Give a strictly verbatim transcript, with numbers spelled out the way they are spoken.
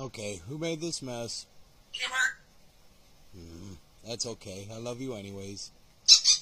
Okay, who made this mess? Kimmer. Mm, that's okay. I love you anyways.